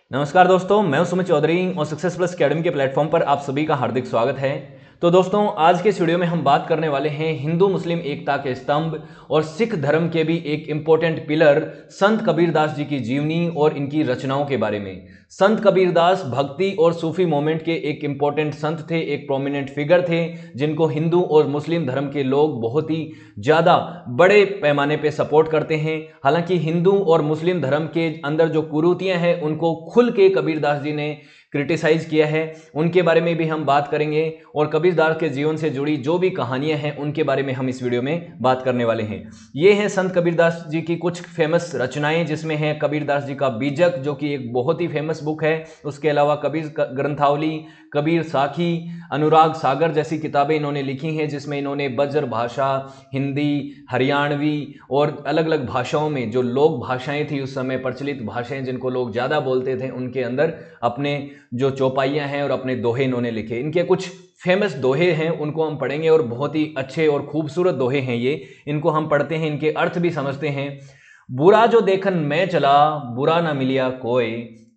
नमस्कार दोस्तों, मैं हूं सुमित चौधरी और सक्सेस प्लस अकेडमी के प्लेटफॉर्म पर आप सभी का हार्दिक स्वागत है। तो दोस्तों, आज के इस वीडियो में हम बात करने वाले हैं हिंदू मुस्लिम एकता के स्तंभ और सिख धर्म के भी एक इंपॉर्टेंट पिलर संत कबीरदास जी की जीवनी और इनकी रचनाओं के बारे में। संत कबीरदास भक्ति और सूफी मोमेंट के एक इंपॉर्टेंट संत थे, एक प्रोमिनेंट फिगर थे, जिनको हिंदू और मुस्लिम धर्म के लोग बहुत ही ज़्यादा बड़े पैमाने पे सपोर्ट करते हैं। हालांकि हिंदू और मुस्लिम धर्म के अंदर जो कुरीतियां हैं उनको खुल के कबीरदास जी ने क्रिटिसाइज किया है, उनके बारे में भी हम बात करेंगे और कबीरदास के जीवन से जुड़ी जो भी कहानियां हैं उनके बारे में हम इस वीडियो में बात करने वाले हैं। ये हैं संत कबीरदास जी की कुछ फेमस रचनाएं, जिसमें है कबीरदास जी का बीजक जो कि एक बहुत ही फेमस बुक है। उसके अलावा कबीर ग्रंथावली, कबीर साखी, अनुराग सागर जैसी किताबें इन्होंने लिखी हैं, जिसमें इन्होंने बज्र भाषा, हिंदी, हरियाणवी और अलग अलग भाषाओं में जो लोक भाषाएं थी उस समय प्रचलित भाषाएं जिनको लोग ज़्यादा बोलते थे, उनके अंदर अपने जो चौपाइयाँ हैं और अपने दोहे इन्होंने लिखे। इनके कुछ फेमस दोहे हैं, उनको हम पढ़ेंगे और बहुत ही अच्छे और खूबसूरत दोहे हैं ये। इनको हम पढ़ते हैं, इनके अर्थ भी समझते हैं। बुरा जो देखन मैं चला, बुरा ना मिलिया कोई,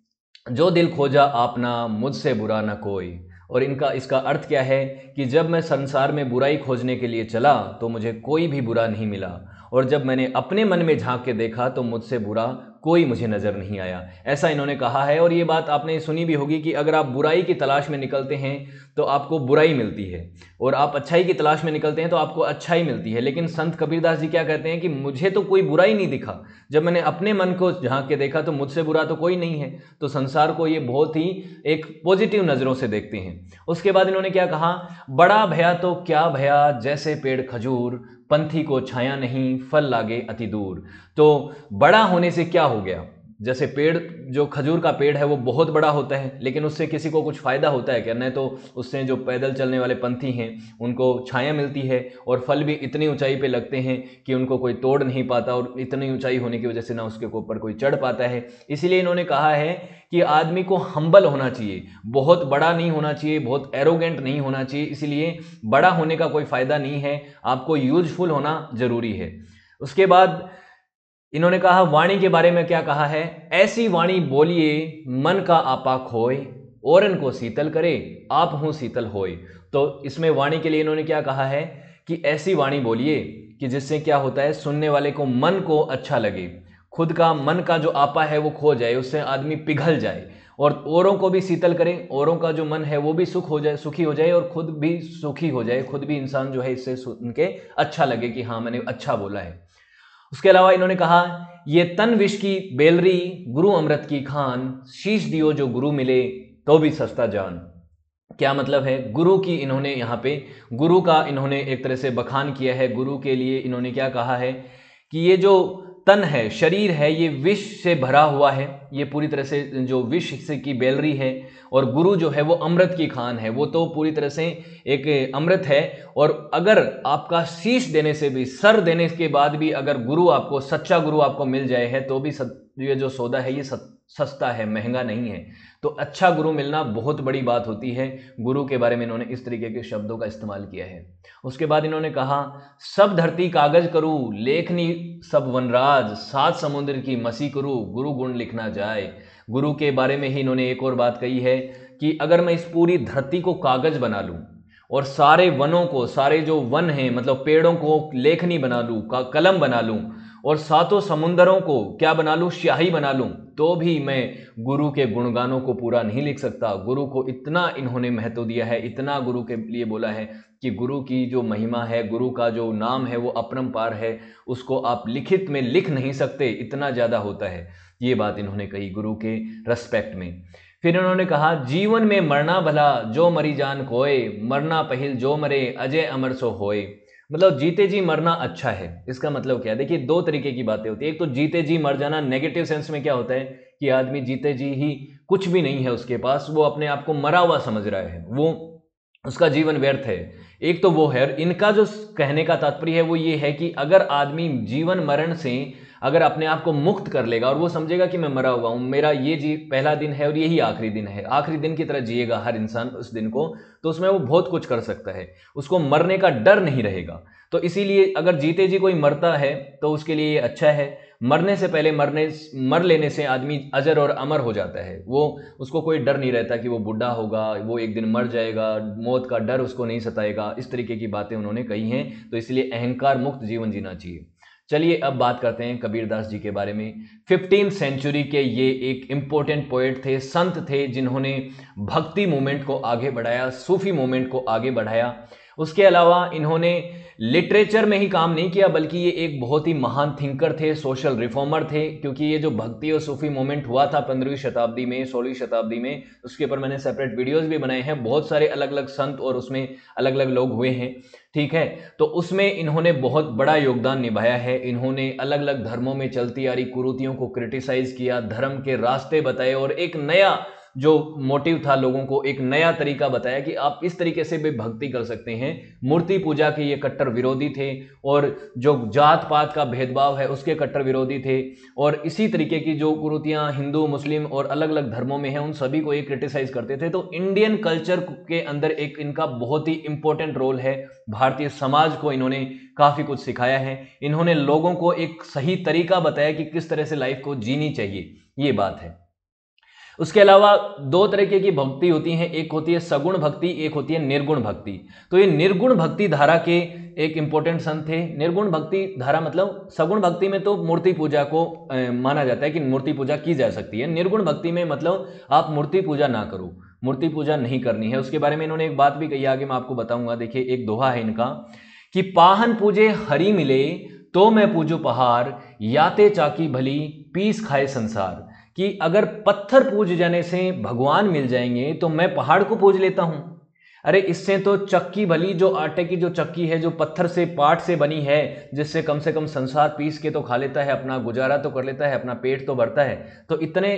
जो दिल खोजा आपना, मुझसे बुरा ना कोई। और इसका अर्थ क्या है कि जब मैं संसार में बुराई खोजने के लिए चला तो मुझे कोई भी बुरा नहीं मिला, और जब मैंने अपने मन में झांक के देखा तो मुझसे बुरा कोई मुझे नज़र नहीं आया। ऐसा इन्होंने कहा है। और ये बात आपने सुनी भी होगी कि अगर आप बुराई की तलाश में निकलते हैं तो आपको बुराई मिलती है, और आप अच्छाई की तलाश में निकलते हैं तो आपको अच्छाई मिलती है। लेकिन संत कबीरदास जी क्या कहते हैं कि मुझे तो कोई बुराई नहीं दिखा, जब मैंने अपने मन को झांक के देखा तो मुझसे बुरा तो कोई नहीं है। तो संसार को ये बहुत ही एक पॉजिटिव नज़रों से देखते हैं। उसके बाद इन्होंने क्या कहा, बड़ा भया तो क्या भया, जैसे पेड़ खजूर, पंथी को छाया नहीं, फल लागे अति दूर। तो बड़ा होने से क्या हो गया, जैसे पेड़, जो खजूर का पेड़ है वो बहुत बड़ा होता है, लेकिन उससे किसी को कुछ फायदा होता है क्या? नहीं, तो उससे जो पैदल चलने वाले पंथी हैं उनको छाया मिलती है और फल भी इतनी ऊंचाई पे लगते हैं कि उनको कोई तोड़ नहीं पाता, और इतनी ऊंचाई होने की वजह से ना उसके ऊपर कोई चढ़ पाता है। इसीलिए इन्होंने कहा है कि आदमी को हम्बल होना चाहिए, बहुत बड़ा नहीं होना चाहिए, बहुत एरोगेंट नहीं होना चाहिए। इसलिए बड़ा होने का कोई फायदा नहीं है, आपको यूजफुल होना जरूरी है। उसके बाद इन्होंने कहा वाणी के बारे में क्या कहा है, ऐसी वाणी बोलिए मन का आपा खोए, औरन को शीतल करे आप हूं शीतल होए। तो इसमें वाणी के लिए इन्होंने क्या कहा है कि ऐसी वाणी बोलिए कि जिससे क्या होता है, सुनने वाले को मन को अच्छा लगे, खुद का मन का जो आपा है वो खो जाए, उससे आदमी पिघल जाए, और औरों को भी शीतल करें, औरों का जो मन है वो भी सुख हो जाए, सुखी हो जाए, और खुद भी सुखी हो जाए, खुद भी इंसान जो है इससे सुन के अच्छा लगे कि हाँ मैंने अच्छा बोला है। उसके अलावा इन्होंने कहा, ये तन विष की बेलरी, गुरु अमृत की खान, शीश दियो जो गुरु मिले तो भी सस्ता जान। क्या मतलब है, गुरु की इन्होंने यहाँ पे गुरु का इन्होंने एक तरह से बखान किया है। गुरु के लिए इन्होंने क्या कहा है कि ये जो तन है, शरीर है, ये विष से भरा हुआ है, ये पूरी तरह से जो विष से की बेलरी है, और गुरु जो है वो अमृत की खान है, वो तो पूरी तरह से एक अमृत है। और अगर आपका शीश देने से भी, सर देने के बाद भी अगर गुरु आपको, सच्चा गुरु आपको मिल जाए है तो भी ये जो सौदा है ये सस्ता है, महंगा नहीं है। तो अच्छा गुरु मिलना बहुत बड़ी बात होती है। गुरु के बारे में इन्होंने इस तरीके के शब्दों का इस्तेमाल किया है। उसके बाद इन्होंने कहा, सब धरती कागज करूँ, लेखनी सब वनराज, सात समुद्र की मसी करूँ, गुरु गुण लिखना जाए। गुरु के बारे में ही इन्होंने एक और बात कही है कि अगर मैं इस पूरी धरती को कागज बना लूँ और सारे वनों को, सारे जो वन हैं मतलब पेड़ों को लेखनी बना लूँ, कलम बना लूँ, और सातों समुंदरों को क्या बना लूँ, स्याही बना लूँ, तो भी मैं गुरु के गुणगानों को पूरा नहीं लिख सकता। गुरु को इतना इन्होंने महत्व दिया है, इतना गुरु के लिए बोला है कि गुरु की जो महिमा है, गुरु का जो नाम है वो अपरंपार है, उसको आप लिखित में लिख नहीं सकते, इतना ज़्यादा होता है। ये बात इन्होंने कही गुरु के रेस्पेक्ट में। फिर इन्होंने कहा, जीवन में मरना भला, जो मरी जान कोय, मरना पहिल जो मरे, अजय अमर सो होए। मतलब जीते जी मरना अच्छा है। इसका मतलब क्या है, देखिए दो तरीके की बातें होती है। एक तो जीते जी मर जाना, नेगेटिव सेंस में क्या होता है कि आदमी जीते जी ही कुछ भी नहीं है उसके पास, वो अपने आप को मरा हुआ समझ रहा है, वो उसका जीवन व्यर्थ है। एक तो वो है। इनका जो कहने का तात्पर्य है वो ये है कि अगर आदमी जीवन मरण से अगर अपने आप को मुक्त कर लेगा और वो समझेगा कि मैं मरा हुआ हूं, मेरा ये जी पहला दिन है और यही आखिरी दिन है, आखिरी दिन की तरह जिएगा हर इंसान उस दिन को, तो उसमें वो बहुत कुछ कर सकता है, उसको मरने का डर नहीं रहेगा। तो इसीलिए अगर जीते जी कोई मरता है तो उसके लिए ये अच्छा है। मरने से पहले मर लेने से आदमी अजर और अमर हो जाता है। वो उसको कोई डर नहीं रहता कि वो बूढ़ा होगा, वो एक दिन मर जाएगा, मौत का डर उसको नहीं सताएगा। इस तरीके की बातें उन्होंने कही हैं। तो इसलिए अहंकार मुक्त जीवन जीना चाहिए। चलिए अब बात करते हैं कबीरदास जी के बारे में। 15th सेंचुरी के ये एक इंपॉर्टेंट पोएट थे, संत थे, जिन्होंने भक्ति मूवमेंट को आगे बढ़ाया, सूफी मूवमेंट को आगे बढ़ाया। उसके अलावा इन्होंने लिटरेचर में ही काम नहीं किया, बल्कि ये एक बहुत ही महान थिंकर थे, सोशल रिफॉर्मर थे। क्योंकि ये जो भक्ति और सूफी मूवमेंट हुआ था 15वीं शताब्दी में, 16वीं शताब्दी में, उसके ऊपर मैंने सेपरेट वीडियोस भी बनाए हैं। बहुत सारे अलग अलग संत और उसमें अलग अलग लोग हुए हैं, ठीक है। तो उसमें इन्होंने बहुत बड़ा योगदान निभाया है। इन्होंने अलग अलग धर्मों में चलती आ रही कुरीतियों को क्रिटिसाइज किया, धर्म के रास्ते बताए और एक नया जो मोटिव था, लोगों को एक नया तरीका बताया कि आप इस तरीके से भी भक्ति कर सकते हैं। मूर्ति पूजा के ये कट्टर विरोधी थे और जो जात पात का भेदभाव है उसके कट्टर विरोधी थे। और इसी तरीके की जो कुरीतियां हिंदू मुस्लिम और अलग अलग धर्मों में हैं उन सभी को ये क्रिटिसाइज करते थे। तो इंडियन कल्चर के अंदर एक इनका बहुत ही इंपॉर्टेंट रोल है। भारतीय समाज को इन्होंने काफी कुछ सिखाया है। इन्होंने लोगों को एक सही तरीका बताया कि किस तरह से लाइफ को जीनी चाहिए, ये बात है। उसके अलावा दो तरीके की भक्ति होती हैं, एक होती है सगुण भक्ति, एक होती है निर्गुण भक्ति। तो ये निर्गुण भक्ति धारा के एक इंपॉर्टेंट संत थे। निर्गुण भक्ति धारा मतलब सगुण भक्ति में तो मूर्ति पूजा को माना जाता है कि मूर्ति पूजा की जा सकती है। निर्गुण भक्ति में मतलब आप मूर्ति पूजा ना करो, मूर्ति पूजा नहीं करनी है। उसके बारे में इन्होंने एक बात भी कही, आगे मैं आपको बताऊंगा। देखिए एक दोहा है इनका कि पाहन पूजे हरि मिले तो मैं पूजू पहाड़, याते चाकी भली पीस खाए संसार। कि अगर पत्थर पूज जाने से भगवान मिल जाएंगे तो मैं पहाड़ को पूज लेता हूं। अरे इससे तो चक्की भली, जो आटे की जो चक्की है, जो पत्थर से पाट से बनी है, जिससे कम से कम संसार पीस के तो खा लेता है, अपना गुजारा तो कर लेता है, अपना पेट तो भरता है। तो इतने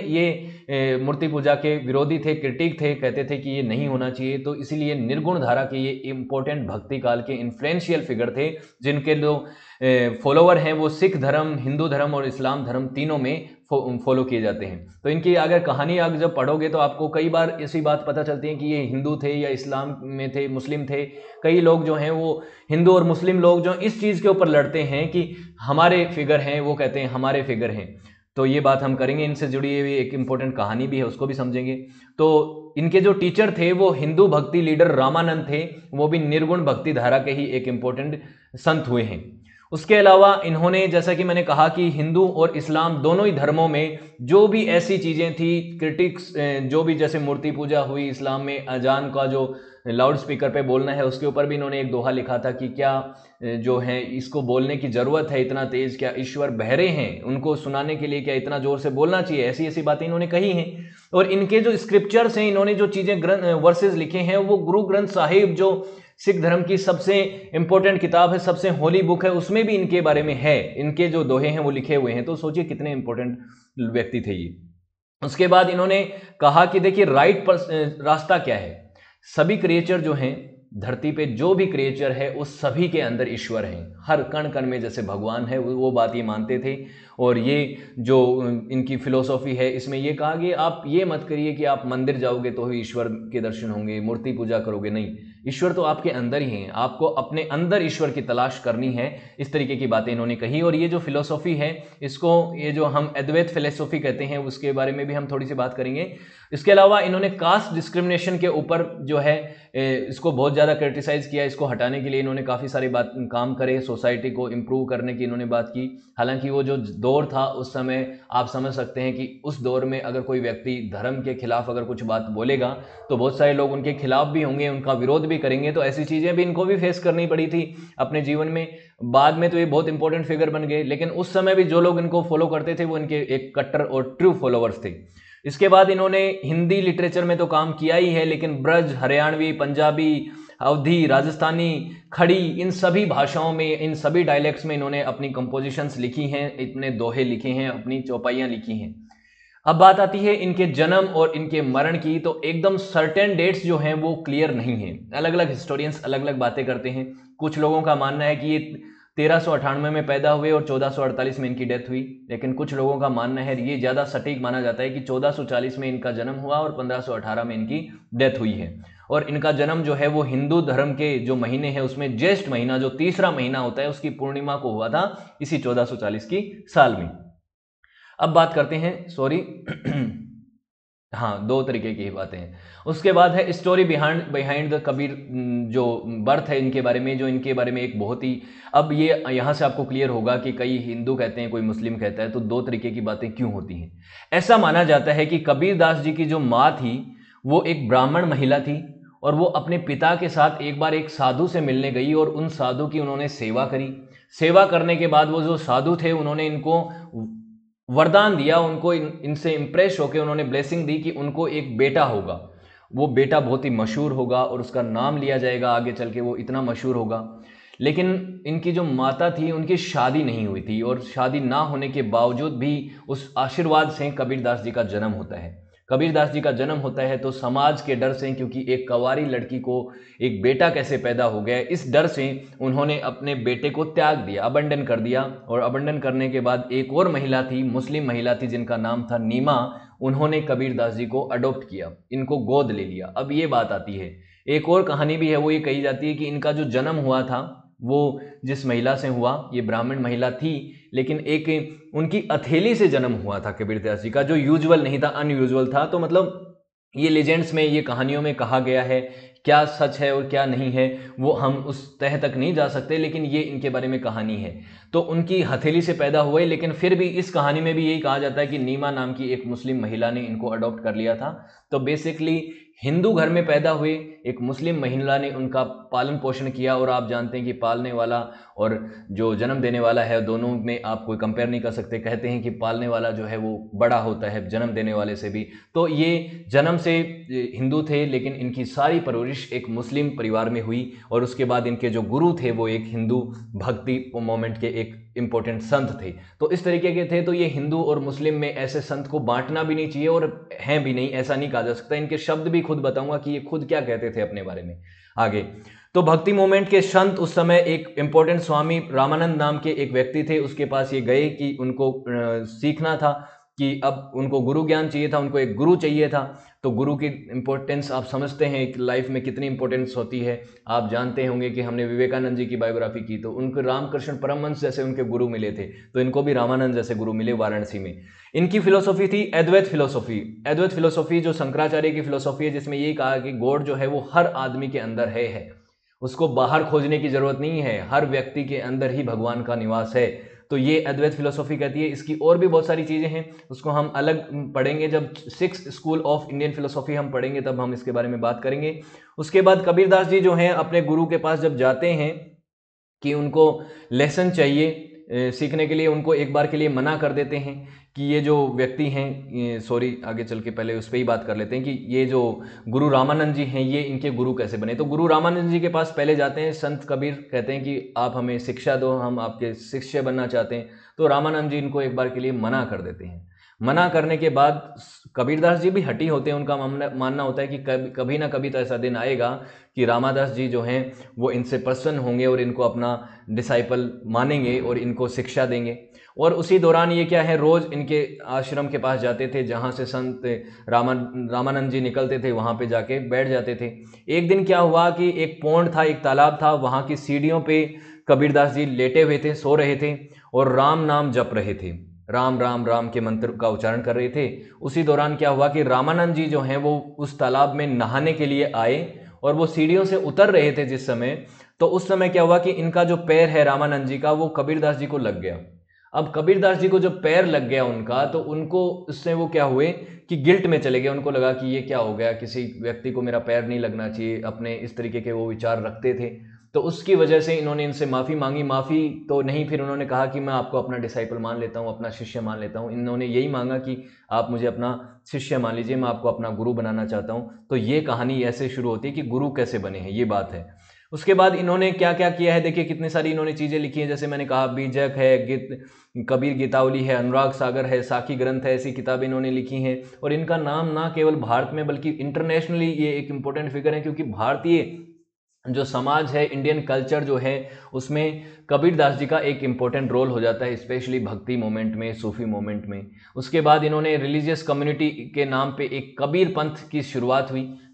ये मूर्ति पूजा के विरोधी थे, क्रिटिक थे, कहते थे कि ये नहीं होना चाहिए। तो इसीलिए निर्गुण धारा के ये इंपॉर्टेंट भक्ति काल के इन्फ्लुएंशियल फिगर थे, जिनके जो फॉलोवर हैं वो सिख धर्म, हिंदू धर्म और इस्लाम धर्म तीनों में फॉलो किए जाते हैं। तो इनकी अगर कहानी आप जब पढ़ोगे तो आपको कई बार ऐसी बात पता चलती है कि ये हिंदू थे या इस्लाम में थे, मुस्लिम थे। कई लोग जो हैं वो हिंदू और मुस्लिम लोग जो इस चीज़ के ऊपर लड़ते हैं कि हमारे फिगर हैं, वो कहते हैं हमारे फिगर हैं। तो ये बात हम करेंगे, इनसे जुड़ी हुई एक इंपॉर्टेंट कहानी भी है, उसको भी समझेंगे। तो इनके जो टीचर थे वो हिंदू भक्ति लीडर रामानंद थे, वो भी निर्गुण भक्ति धारा के ही एक इंपॉर्टेंट संत हुए हैं। उसके अलावा इन्होंने, जैसा कि मैंने कहा कि हिंदू और इस्लाम दोनों ही धर्मों में जो भी ऐसी चीज़ें थी क्रिटिक्स, जो भी जैसे मूर्ति पूजा हुई, इस्लाम में अजान का जो लाउड स्पीकर पे बोलना है उसके ऊपर भी इन्होंने एक दोहा लिखा था कि क्या जो है इसको बोलने की ज़रूरत है इतना तेज़, क्या ईश्वर बहरे हैं, उनको सुनाने के लिए क्या इतना ज़ोर से बोलना चाहिए। ऐसी ऐसी बातें इन्होंने कही हैं। और इनके जो स्क्रिप्चर्स हैं, इन्होंने जो चीज़ें वर्सेस लिखे हैं, वो गुरु ग्रंथ साहिब जो सिख धर्म की सबसे इंपॉर्टेंट किताब है, सबसे होली बुक है, उसमें भी इनके बारे में है, इनके जो दोहे हैं वो लिखे हुए हैं। तो सोचिए कितने इंपॉर्टेंट व्यक्ति थे ये। उसके बाद इन्होंने कहा कि देखिए रास्ता क्या है। सभी क्रिएचर जो हैं धरती पे, जो भी क्रिएचर है उस सभी के अंदर ईश्वर हैं, हर कण कण में जैसे भगवान है, वो बात ये मानते थे। और ये जो इनकी फिलोसॉफी है, इसमें ये कहा कि आप ये मत करिए कि आप मंदिर जाओगे तो ही ईश्वर के दर्शन होंगे, मूर्ति पूजा करोगे, नहीं, ईश्वर तो आपके अंदर ही है, आपको अपने अंदर ईश्वर की तलाश करनी है। इस तरीके की बातें इन्होंने कही। और ये जो फिलोसॉफी है, इसको ये जो हम अद्वैत फिलोसॉफी कहते हैं, उसके बारे में भी हम थोड़ी सी बात करेंगे। इसके अलावा इन्होंने कास्ट डिस्क्रिमिनेशन के ऊपर जो है इसको बहुत ज़्यादा क्रिटिसाइज किया। इसको हटाने के लिए इन्होंने काफ़ी सारे काम करे, सोसाइटी को इम्प्रूव करने की इन्होंने बात की। हालांकि वो जो दौर था उस समय आप समझ सकते हैं कि उस दौर में अगर कोई व्यक्ति धर्म के खिलाफ अगर कुछ बात बोलेगा तो बहुत सारे लोग उनके खिलाफ भी होंगे, उनका विरोध भी करेंगे। तो ऐसी चीज़ें भी इनको भी फेस करनी पड़ी थी अपने जीवन में। बाद में तो ये बहुत इंपॉर्टेंट फिगर बन गए, लेकिन उस समय भी जो लोग इनको फॉलो करते थे वो इनके एक कट्टर और ट्रू फॉलोअर्स थे। इसके बाद इन्होंने हिंदी लिटरेचर में तो काम किया ही है, लेकिन ब्रज, हरियाणवी, पंजाबी, अवधी, राजस्थानी, खड़ी, इन सभी भाषाओं में, इन सभी डायलेक्ट्स में इन्होंने अपनी कंपोजिशंस लिखी हैं, इतने दोहे लिखे हैं, अपनी चौपाइयाँ लिखी हैं। अब बात आती है इनके जन्म और इनके मरण की। तो एकदम सर्टेन डेट्स जो हैं वो क्लियर नहीं हैं। अलग अलग हिस्टोरियंस अलग अलग बातें करते हैं। कुछ लोगों का मानना है कि ये 1398 में पैदा हुए और 1448 में इनकी डेथ हुई, लेकिन कुछ लोगों का मानना है, ये ज़्यादा सटीक माना जाता है कि 1440 में इनका जन्म हुआ और 1518 में इनकी डेथ हुई है। और इनका जन्म जो है वो हिंदू धर्म के जो महीने हैं उसमें ज्येष्ठ महीना, जो तीसरा महीना होता है, उसकी पूर्णिमा को हुआ था, इसी 1440 की साल में। अब बात करते हैं, सॉरी हाँ, दो तरीके की बातें हैं। उसके बाद है स्टोरी बिहाइंड द कबीर, जो बर्थ है इनके बारे में, जो इनके बारे में एक बहुत ही, अब ये यहाँ से आपको क्लियर होगा कि कई हिंदू कहते हैं, कोई मुस्लिम कहता है, तो दो तरीके की बातें क्यों होती हैं। ऐसा माना जाता है कि कबीर दास जी की जो माँ थी वो एक ब्राह्मण महिला थी, और वो अपने पिता के साथ एक बार एक साधु से मिलने गई और उन साधु की उन्होंने सेवा करी। सेवा करने के बाद वो जो साधु थे उन्होंने इनको वरदान दिया, उनको इनसे इंप्रेस होकर उन्होंने ब्लेसिंग दी कि उनको एक बेटा होगा, वो बेटा बहुत ही मशहूर होगा और उसका नाम लिया जाएगा आगे चल के, वो इतना मशहूर होगा। लेकिन इनकी जो माता थी उनकी शादी नहीं हुई थी, और शादी ना होने के बावजूद भी उस आशीर्वाद से कबीरदास जी का जन्म होता है। कबीरदास जी का जन्म होता है तो समाज के डर से, क्योंकि एक कंवारी लड़की को एक बेटा कैसे पैदा हो गया, इस डर से उन्होंने अपने बेटे को त्याग दिया, अबंडन कर दिया। और अबंडन करने के बाद एक और महिला थी, मुस्लिम महिला थी, जिनका नाम था नीमा, उन्होंने कबीरदास जी को अडॉप्ट किया, इनको गोद ले लिया। अब ये बात आती है, एक और कहानी भी है, वो ये कही जाती है कि इनका जो जन्म हुआ था वो जिस महिला से हुआ, ये ब्राह्मण महिला थी, लेकिन एक उनकी अथेली से जन्म हुआ था कबीरदास जी का, जो यूजुअल नहीं था, अनयूजुअल था। तो मतलब ये लेजेंड्स में, ये कहानियों में कहा गया है, क्या सच है और क्या नहीं है वो हम उस तह तक नहीं जा सकते, लेकिन ये इनके बारे में कहानी है। तो उनकी हथेली से पैदा हुए, लेकिन फिर भी इस कहानी में भी यही कहा जाता है कि नीमा नाम की एक मुस्लिम महिला ने इनको अडॉप्ट कर लिया था। तो बेसिकली हिंदू घर में पैदा हुए, एक मुस्लिम महिला ने उनका पालन पोषण किया, और आप जानते हैं कि पालने वाला और जो जन्म देने वाला है, दोनों में आप कोई कंपेयर नहीं कर सकते। कहते हैं कि पालने वाला जो है वो बड़ा होता है जन्म देने वाले से भी। तो ये जन्म से हिंदू थे, लेकिन इनकी सारी परवरिश एक मुस्लिम परिवार में हुई, और उसके बाद इनके जो गुरु थे वो एक हिंदू भक्ति मोमेंट के एक इंपॉर्टेंट संत थे। तो इस तरीके के थे। तो ये हिंदू और मुस्लिम में ऐसे संत को बांटना भी नहीं चाहिए, और हैं भी नहीं, ऐसा नहीं कहा जा सकता। इनके शब्द भी खुद बताऊंगा कि ये खुद क्या कहते थे अपने बारे में आगे। तो भक्ति मूवमेंट के संत उस समय एक इंपॉर्टेंट स्वामी रामानंद नाम के एक व्यक्ति थे, उसके पास ये गए कि उनको सीखना था, कि अब उनको गुरु ज्ञान चाहिए था, उनको एक गुरु चाहिए था। तो गुरु की इंपॉर्टेंस आप समझते हैं एक लाइफ में कितनी इंपॉर्टेंस होती है। आप जानते होंगे कि हमने विवेकानंद जी की बायोग्राफी की, तो उनको रामकृष्ण परमहंस जैसे उनके गुरु मिले थे, तो इनको भी रामानंद जैसे गुरु मिले वाराणसी में। इनकी फिलोसॉफी थी अद्वैत फिलोसॉफी। अद्वैत फिलोसॉफी जो शंकराचार्य की फिलोसॉफी है, जिसमें ये कहा कि गॉड जो है वो हर आदमी के अंदर है, उसको बाहर खोजने की जरूरत नहीं है, हर व्यक्ति के अंदर ही भगवान का निवास है। तो ये अद्वैत फिलोसॉफी कहती है। इसकी और भी बहुत सारी चीज़ें हैं, उसको हम अलग पढ़ेंगे, जब 6th school of Indian philosophy हम पढ़ेंगे तब हम इसके बारे में बात करेंगे। उसके बाद कबीरदास जी जो हैं अपने गुरु के पास जब जाते हैं कि उनको लेसन चाहिए सीखने के लिए, उनको एक बार के लिए मना कर देते हैं कि ये जो व्यक्ति हैं, सॉरी आगे चल के पहले उस पर ही बात कर लेते हैं कि ये जो गुरु रामानंद जी हैं ये इनके गुरु कैसे बने। तो गुरु रामानंद जी के पास पहले जाते हैं संत कबीर, कहते हैं कि आप हमें शिक्षा दो, हम आपके शिष्य बनना चाहते हैं। तो रामानंद जी इनको एक बार के लिए मना कर देते हैं। मना करने के बाद कबीरदास जी भी हटी होते हैं, उनका मानना होता है कि कभी ना कभी तो ऐसा दिन आएगा कि रामादास जी जो हैं वो इनसे प्रसन्न होंगे और इनको अपना डिसाइपल मानेंगे और इनको शिक्षा देंगे। और उसी दौरान ये क्या है, रोज़ इनके आश्रम के पास जाते थे, जहाँ से संत रामानंद जी निकलते थे वहाँ पे जाके बैठ जाते थे। एक दिन क्या हुआ कि एक पौंड था, एक तालाब था, वहाँ की सीढ़ियों पे कबीरदास जी लेटे हुए थे, सो रहे थे और राम नाम जप रहे थे, राम राम राम के मंत्र का उच्चारण कर रहे थे। उसी दौरान क्या हुआ कि रामानंद जी जो हैं वो उस तालाब में नहाने के लिए आए और वो सीढ़ियों से उतर रहे थे जिस समय, तो उस समय क्या हुआ कि इनका जो पैर है रामानंद जी का वो कबीरदास जी को लग गया। अब कबीरदास जी को जो पैर लग गया उनका, तो उनको उससे वो क्या हुए कि गिल्ट में चले गए। उनको लगा कि ये क्या हो गया, किसी व्यक्ति को मेरा पैर नहीं लगना चाहिए, अपने इस तरीके के वो विचार रखते थे। तो उसकी वजह से इन्होंने इनसे माफ़ी मांगी। माफ़ी तो नहीं, फिर उन्होंने कहा कि मैं आपको अपना डिसाइपल मान लेता हूँ, अपना शिष्य मान लेता हूँ। इन्होंने यही मांगा कि आप मुझे अपना शिष्य मान लीजिए, मैं आपको अपना गुरु बनाना चाहता हूँ। तो ये कहानी ऐसे शुरू होती है कि गुरु कैसे बने हैं, ये बात है। उसके बाद इन्होंने क्या क्या किया है, देखिए कितनी सारी इन्होंने चीज़ें लिखी हैं। जैसे मैंने कहा बीजक है, गीत कबीर गीतावली है, अनुराग सागर है, साखी ग्रंथ है, ऐसी किताबें इन्होंने लिखी हैं। और इनका नाम ना केवल भारत में बल्कि इंटरनेशनली ये एक इम्पोर्टेंट फिगर है, क्योंकि भारतीय जो समाज है, इंडियन कल्चर जो है, उसमें कबीरदास जी का एक इम्पोर्टेंट रोल हो जाता है, स्पेशली भक्ति मोमेंट में, सूफी मोमेंट में। उसके बाद इन्होंने रिलीजियस कम्युनिटी के नाम पे एक कबीर पंथ की शुरुआत हुई।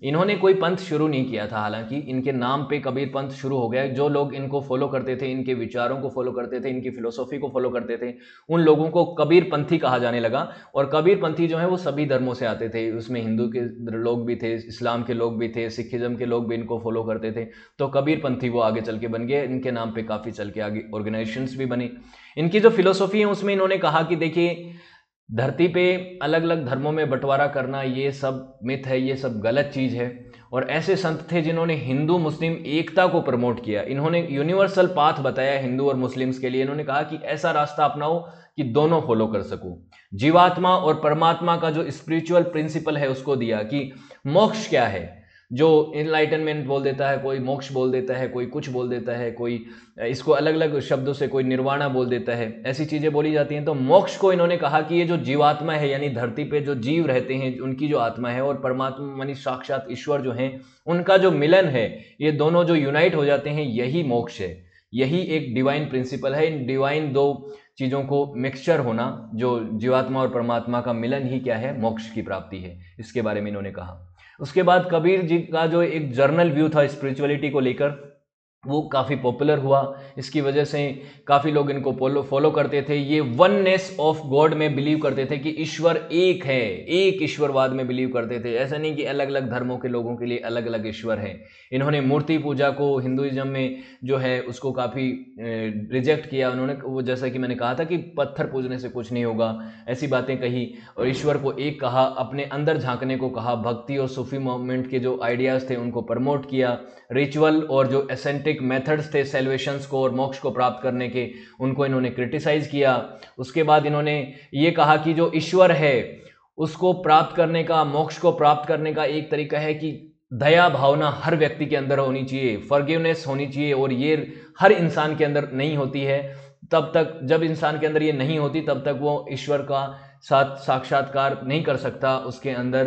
इन्होंने कोई पंथ शुरू नहीं किया था, हालांकि इनके नाम पे कबीर पंथ शुरू हो गया। जो लोग इनको फॉलो करते थे, इनके विचारों को फॉलो करते थे, इनकी फिलोसॉफी को फॉलो करते थे, उन लोगों को कबीर पंथी कहा जाने लगा। और कबीर पंथी जो है वो सभी धर्मों से आते थे, उसमें हिंदू के लोग भी थे, इस्लाम के लोग भी थे, सिखिज्म के लोग भी इनको फॉलो करते थे। तो कबीर पंथी वो आगे चल के बन गए, इनके नाम पे काफ़ी चल के आगे ऑर्गेनाइजेशंस भी बनी। इनकी जो फिलोसॉफी है उसमें इन्होंने कहा कि देखिए, धरती पे अलग अलग धर्मों में बंटवारा करना ये सब मिथ है, ये सब गलत चीज़ है। और ऐसे संत थे जिन्होंने हिंदू मुस्लिम एकता को प्रमोट किया। इन्होंने यूनिवर्सल पाथ बताया हिंदू और मुस्लिम्स के लिए। इन्होंने कहा कि ऐसा रास्ता अपनाओ कि दोनों फॉलो कर सको। जीवात्मा और परमात्मा का जो स्पिरिचुअल प्रिंसिपल है उसको दिया कि मोक्ष क्या है। जो इनलाइटनमेंट बोल देता है, कोई मोक्ष बोल देता है, कोई कुछ बोल देता है, कोई इसको अलग अलग शब्दों से, कोई निर्वाणा बोल देता है, ऐसी चीज़ें बोली जाती हैं। तो मोक्ष को इन्होंने कहा कि ये जो जीवात्मा है, यानी धरती पे जो जीव रहते हैं उनकी जो आत्मा है, और परमात्मा मानी साक्षात ईश्वर जो हैं, उनका जो मिलन है, ये दोनों जो यूनाइट हो जाते हैं, यही मोक्ष है। यही एक डिवाइन प्रिंसिपल है। इन डिवाइन दो चीज़ों को मिक्सचर होना, जो जीवात्मा और परमात्मा का मिलन ही क्या है, मोक्ष की प्राप्ति है। इसके बारे में इन्होंने कहा। उसके बाद कबीर जी का जो एक जर्नल व्यू था स्पिरिचुअलिटी को लेकर, वो काफ़ी पॉपुलर हुआ। इसकी वजह से काफ़ी लोग इनको फॉलो करते थे। ये वननेस ऑफ गॉड में बिलीव करते थे कि ईश्वर एक है, एक ईश्वरवाद में बिलीव करते थे। ऐसा नहीं कि अलग अलग धर्मों के लोगों के लिए अलग अलग ईश्वर हैं। इन्होंने मूर्ति पूजा को हिंदुइज्म में जो है उसको काफ़ी रिजेक्ट किया उन्होंने। वो जैसा कि मैंने कहा था कि पत्थर पूजने से कुछ नहीं होगा, ऐसी बातें कही। और ईश्वर को एक कहा, अपने अंदर झांकने को कहा, भक्ति और सूफी मूवमेंट के जो आइडियाज़ थे उनको प्रमोट किया। रिचुअल और जो एसेंटिक मेथड्स थे सेल्वेशंस को और मोक्ष को प्राप्त करने के, उनको इन्होंने क्रिटिसाइज किया। उसके बाद इन्होंने ये कहा कि जो ईश्वर है उसको प्राप्त करने का, मोक्ष को प्राप्त करने का एक तरीका है कि दया भावना हर व्यक्ति के अंदर होनी चाहिए, फॉरगिवनेस होनी चाहिए। और ये हर इंसान के अंदर नहीं होती है। तब तक जब इंसान के अंदर ये नहीं होती तब तक वो ईश्वर का साथ साक्षात्कार नहीं कर सकता, उसके अंदर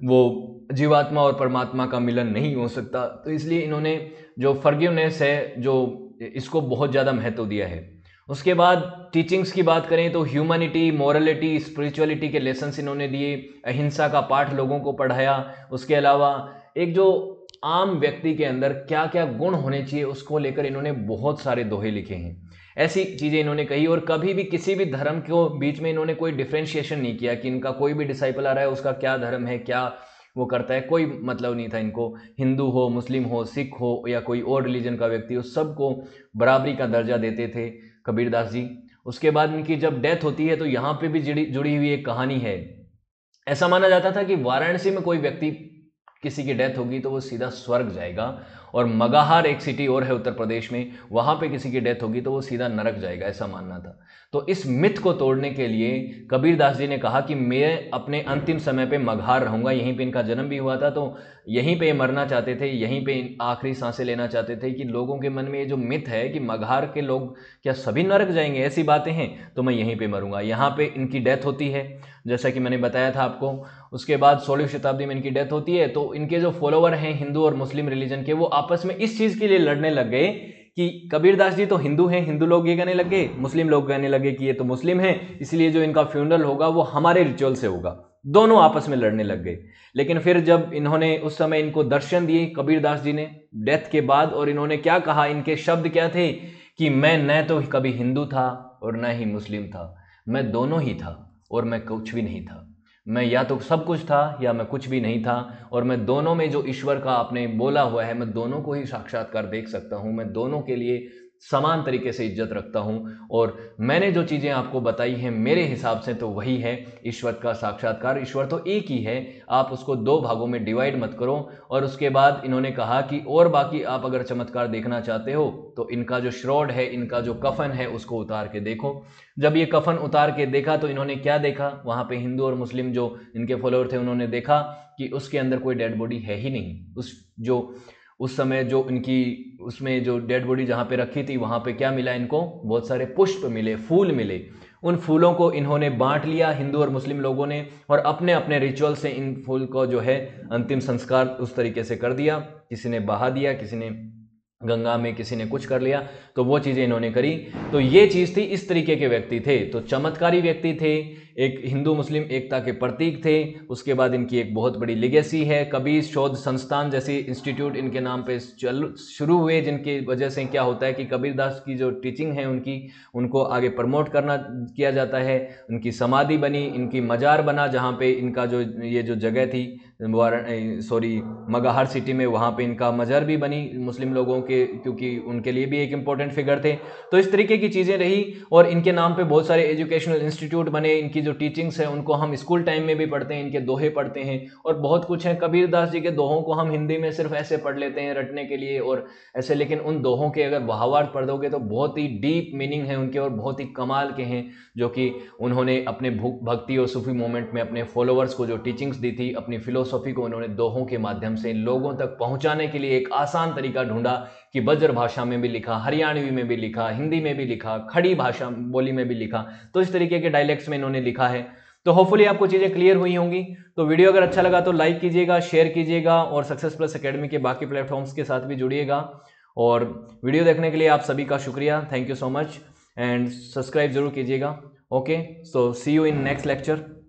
वो जीवात्मा और परमात्मा का मिलन नहीं हो सकता। तो इसलिए इन्होंने जो फॉरगिवनेस है, जो इसको बहुत ज़्यादा महत्व दिया है। उसके बाद टीचिंग्स की बात करें तो ह्यूमैनिटी, मोरलिटी, स्पिरिचुअलिटी के लेसन्स इन्होंने दिए। अहिंसा का पाठ लोगों को पढ़ाया। उसके अलावा एक जो आम व्यक्ति के अंदर क्या क्या गुण होने चाहिए उसको लेकर इन्होंने बहुत सारे दोहे लिखे हैं। ऐसी चीज़ें इन्होंने कही। और कभी भी किसी भी धर्म के बीच में इन्होंने कोई डिफ्रेंशिएशन नहीं किया कि इनका कोई भी डिसाइपल आ रहा है उसका क्या धर्म है, क्या वो करता है, कोई मतलब नहीं था इनको। हिंदू हो, मुस्लिम हो, सिख हो या कोई और रिलीजन का व्यक्ति हो, सबको बराबरी का दर्जा देते थे कबीरदास जी। उसके बाद इनकी जब डेथ होती है तो यहाँ पे भी जुड़ी हुई एक कहानी है। ऐसा माना जाता था कि वाराणसी में कोई व्यक्ति किसी की डेथ होगी तो वो सीधा स्वर्ग जाएगा, और मगाहार एक सिटी और है उत्तर प्रदेश में, वहाँ पे किसी की डेथ होगी तो वो सीधा नरक जाएगा, ऐसा मानना था। तो इस मिथ को तोड़ने के लिए कबीरदास जी ने कहा कि मैं अपने अंतिम समय पे मगहार रहूँगा। यहीं पे इनका जन्म भी हुआ था, तो यहीं पे मरना चाहते थे, यहीं पे आखिरी सांसें लेना चाहते थे कि लोगों के मन में ये जो मिथ है कि मगहार के लोग क्या सभी नरक जाएंगे, ऐसी बातें हैं, तो मैं यहीं पर मरूंगा। यहाँ पर इनकी डेथ होती है जैसा कि मैंने बताया था आपको। उसके बाद 16वीं शताब्दी में इनकी डेथ होती है। तो इनके जो फॉलोवर हैं हिंदू और मुस्लिम रिलीजन के, वो आपस में इस चीज़ के लिए लड़ने लग गए कि कबीरदास जी तो हिंदू हैं, हिंदू लोग ये कहने लगे, मुस्लिम लोग कहने लगे कि ये तो मुस्लिम हैं, इसलिए जो इनका फ्यूनरल होगा वो हमारे रिचुअल से होगा। दोनों आपस में लड़ने लग गए। लेकिन फिर जब इन्होंने उस समय इनको दर्शन दिए कबीरदास जी ने डेथ के बाद, और इन्होंने क्या कहा, इनके शब्द क्या थे कि मैं न तो कभी हिंदू था और न ही मुस्लिम था, मैं दोनों ही था और मैं कुछ भी नहीं था। मैं या तो सब कुछ था या मैं कुछ भी नहीं था, और मैं दोनों में जो ईश्वर का आपने बोला हुआ है, मैं दोनों को ही साक्षात्कार देख सकता हूँ। मैं दोनों के लिए समान तरीके से इज्जत रखता हूँ। और मैंने जो चीज़ें आपको बताई हैं मेरे हिसाब से तो वही है ईश्वर का साक्षात्कार। ईश्वर तो एक ही है, आप उसको दो भागों में डिवाइड मत करो। और उसके बाद इन्होंने कहा कि और बाकी आप अगर चमत्कार देखना चाहते हो तो इनका जो श्रॉड है, इनका जो कफन है, उसको उतार के देखो। जब ये कफन उतार के देखा तो इन्होंने क्या देखा, वहाँ पे हिंदू और मुस्लिम जो इनके फॉलोअर थे उन्होंने देखा कि उसके अंदर कोई डेड बॉडी है ही नहीं। उस समय जो इनकी उसमें जो डेड बॉडी जहाँ पे रखी थी वहाँ पे क्या मिला इनको, बहुत सारे पुष्प मिले, फूल मिले। उन फूलों को इन्होंने बांट लिया हिंदू और मुस्लिम लोगों ने, और अपने अपने रिचुअल से इन फूल को जो है अंतिम संस्कार उस तरीके से कर दिया। किसी ने बहा दिया, किसी ने गंगा में, किसी ने कुछ कर लिया, तो वो चीज़ें इन्होंने करी। तो ये चीज़ थी, इस तरीके के व्यक्ति थे। तो चमत्कारी व्यक्ति थे, एक हिंदू मुस्लिम एकता के प्रतीक थे। उसके बाद इनकी एक बहुत बड़ी लेगेसी है, कबीर शोध संस्थान जैसे इंस्टीट्यूट इनके नाम पे शुरू हुए, जिनकी वजह से क्या होता है कि कबीरदास की जो टीचिंग है उनको आगे प्रमोट करना किया जाता है। उनकी समाधि बनी, इनकी मजार बना, जहाँ पे इनका जो ये जो जगह थी मगहर सिटी में, वहाँ पे इनका मजार भी बनी मुस्लिम लोगों के, क्योंकि उनके लिए भी एक इम्पोर्टेंट फिगर थे। तो इस तरीके की चीज़ें रही और इनके नाम पे बहुत सारे एजुकेशनल इंस्टीट्यूट बने। इनकी जो टीचिंग्स है उनको हम स्कूल टाइम में भी पढ़ते हैं, इनके दोहे पढ़ते हैं और बहुत कुछ है। कबीरदास जी के दोहों को हम हिंदी में सिर्फ ऐसे पढ़ लेते हैं रटने के लिए और ऐसे, लेकिन उन दोहों के अगर भावार्थ पढ़ दोगे तो बहुत ही डीप मीनिंग है उनके और बहुत ही कमाल के हैं, जो कि उन्होंने अपने भक्ति और सूफी मूवमेंट में अपने फॉलोअर्स को जो टीचिंग्स दी थी, अपनी फिलोसॉफी को उन्होंने दोहों के माध्यम से लोगों तक पहुंचाने के लिए एक आसान तरीका ढूंढा कि बज्र भाषा में भी लिखा, हरियाणवी में भी लिखा, हिंदी में भी लिखा, खड़ी भाषा बोली में भी लिखा। तो इस तरीके के डायलेक्ट्स में इन्होंने लिखा है। तो होपफुली आपको चीज़ें क्लियर हुई होंगी। तो वीडियो अगर अच्छा लगा तो लाइक कीजिएगा, शेयर कीजिएगा और सक्सेस प्लस एकेडमी के बाकी प्लेटफॉर्म्स के साथ भी जुड़िएगा। और वीडियो देखने के लिए आप सभी का शुक्रिया, thank you so much, and subscribe जरूर कीजिएगा। Okay, so see you in next lecture.